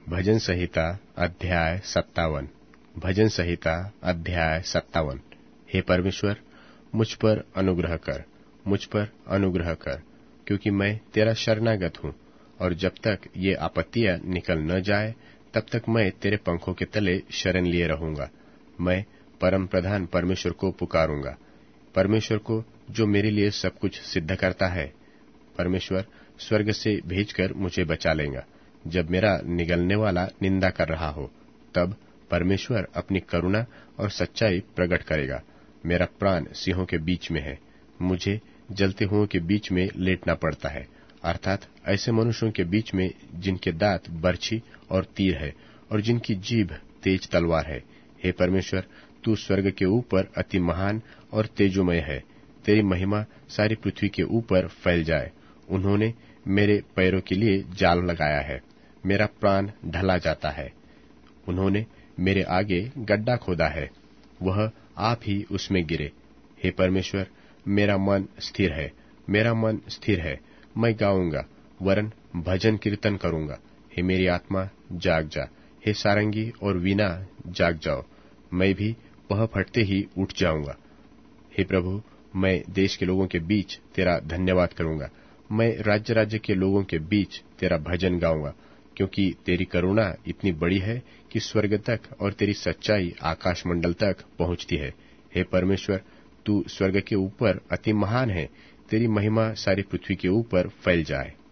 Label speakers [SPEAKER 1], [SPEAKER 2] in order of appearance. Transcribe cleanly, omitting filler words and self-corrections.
[SPEAKER 1] भजन संहिता अध्याय 57। भजन संहिता अध्याय 57। हे परमेश्वर, मुझ पर अनुग्रह कर, मुझ पर अनुग्रह कर, क्योंकि मैं तेरा शरणागत हूँ, और जब तक ये आपत्तियां निकल न जाए तब तक मैं तेरे पंखों के तले शरण लिए रहूंगा। मैं परम प्रधान परमेश्वर को पुकारूंगा, परमेश्वर को जो मेरे लिए सब कुछ सिद्ध करता है। परमेश्वर स्वर्ग से भेजकर मुझे बचा लेगा। जब मेरा निगलने वाला निंदा कर रहा हो, तब परमेश्वर अपनी करुणा और सच्चाई प्रकट करेगा। मेरा प्राण सिंहों के बीच में है, मुझे जलते हुओं के बीच में लेटना पड़ता है, अर्थात ऐसे मनुष्यों के बीच में जिनके दांत बर्छी और तीर है और जिनकी जीभ तेज तलवार है। हे परमेश्वर, तू स्वर्ग के ऊपर अति महान और तेजोमय है। तेरी महिमा सारी पृथ्वी के ऊपर फैल जाए। उन्होंने मेरे पैरों के लिए जाल लगाया है, मेरा प्राण ढला जाता है। उन्होंने मेरे आगे गड्ढा खोदा है, वह आप ही उसमें गिरे। हे परमेश्वर, मेरा मन स्थिर है, मेरा मन स्थिर है। मैं गाऊंगा वरन भजन कीर्तन करूंगा। हे मेरी आत्मा, जाग जा। हे सारंगी और वीणा, जाग जाओ। मैं भी पह फटते ही उठ जाऊंगा। हे प्रभु, मैं देश के लोगों के बीच तेरा धन्यवाद करूंगा। मैं राज्य राज्य के लोगों के बीच तेरा भजन गाऊंगा, क्योंकि तेरी करुणा इतनी बड़ी है कि स्वर्ग तक और तेरी सच्चाई आकाश मंडल तक पहुंचती है। हे परमेश्वर, तू स्वर्ग के ऊपर अति महान है, तेरी महिमा सारी पृथ्वी के ऊपर फैल जाए।